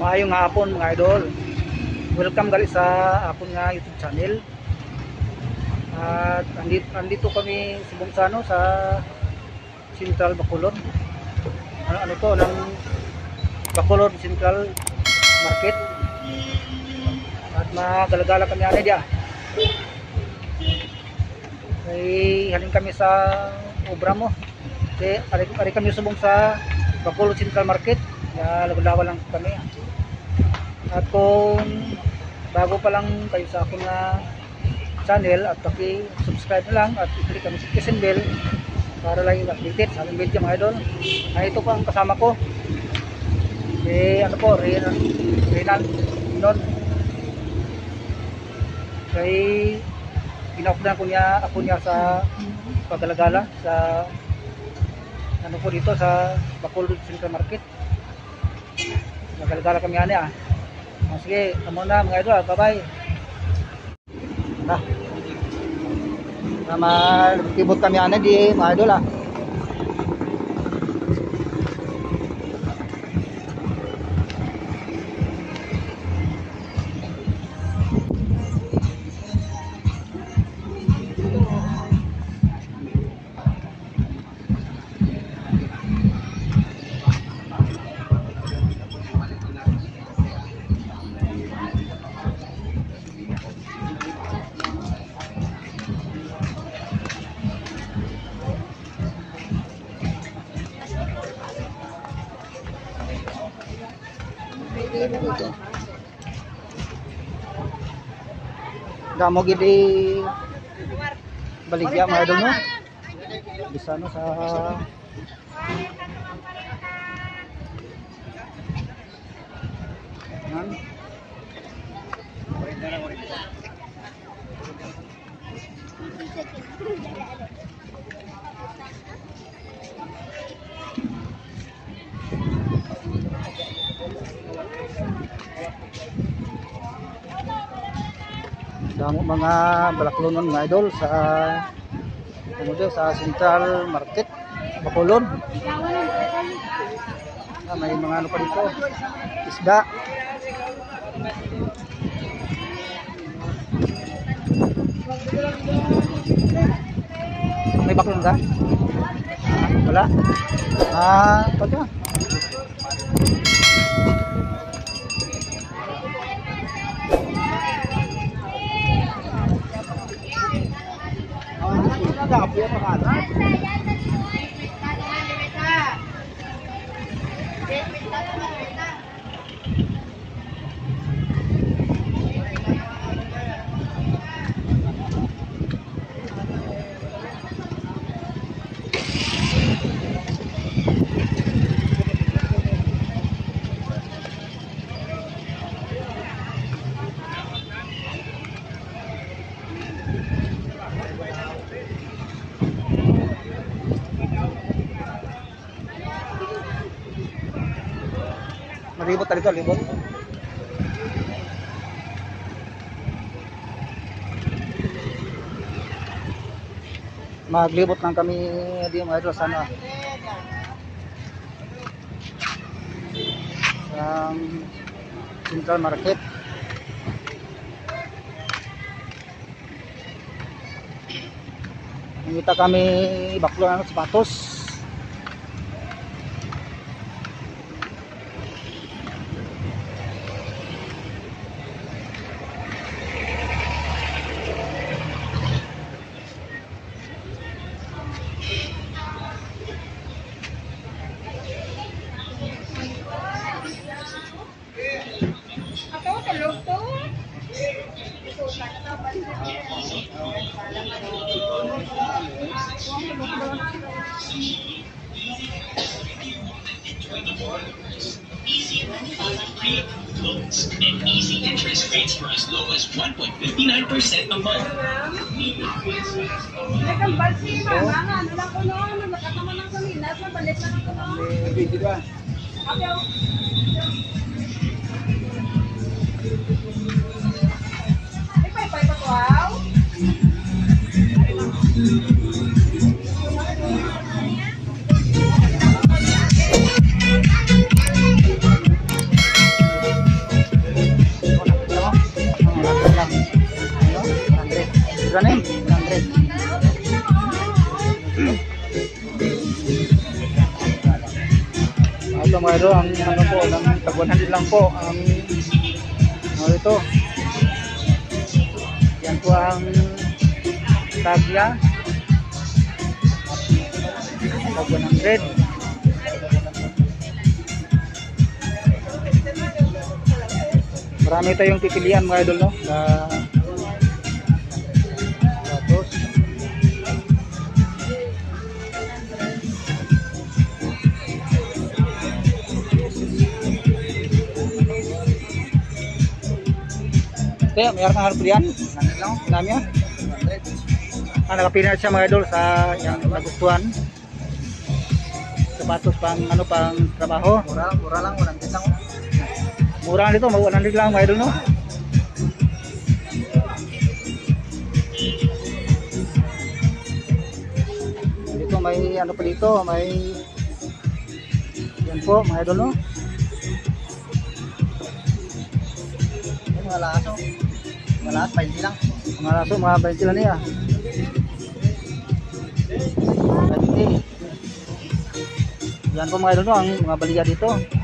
Maayong hapon mga idol. Welcome gali sa hapon nga YouTube channel. At andito kami subong sa sa Central Bacolod. Ano to ng Bacolod Central Market. At magalagala kami ani dia. Ay halin kami sa obra mo. Ari kami subong sa Bacolod Central Market. Ya, laglawa lang kami. At kung bago pa lang kayo sa akin na channel at paki-subscribe na lang at i-click ang notification bell para lang yung updated sa aming video mga idol. Ito po ang kasama ko. Ano po, Renan Inon. Kay pinakudaan ko niya sa paggalagala sa ano po dito sa Bacolod Central Market. Nagalagala kami ani sige, tamo na mga idol, bye-bye. Tibot kami ani di mga idol . Damo gidi baligya mga idol mo. Bisa no sa damo mga balaklonon mga idol sa Central Market Bacolod. May mga ano pa dito, isda. May baklon ka? Wala? Pagka? Malibot tadi tuh, libot. Maglibot lang kami di mga idol sana. Sa Central Market. Kita kami baklo ng sapatos. Loans and easy interest rates for as low as 1.59% a month. Ito mga idol, ang ano po, ng tag 100 lang po ang ano ito. Yan po ang tagya. Tag 100. Marami tayong pipilian mga idol, no? Tapos kaya mayroon kang harap yan? Namin yan? Nakapili na siya mga idol sa yung nagustuhan. Sapatos pang ano, pang trabaho. Mura lang, 100 lang. Mura lang dito, 100 lang mga idol, no? Dito may ano pa dito, may yan po mga idol, no? Mga laso. Mga laso, 20 lang. Mga laso, mga 20 lang niya. 20. Yan po mga idol, no? Ang mga baliya dito.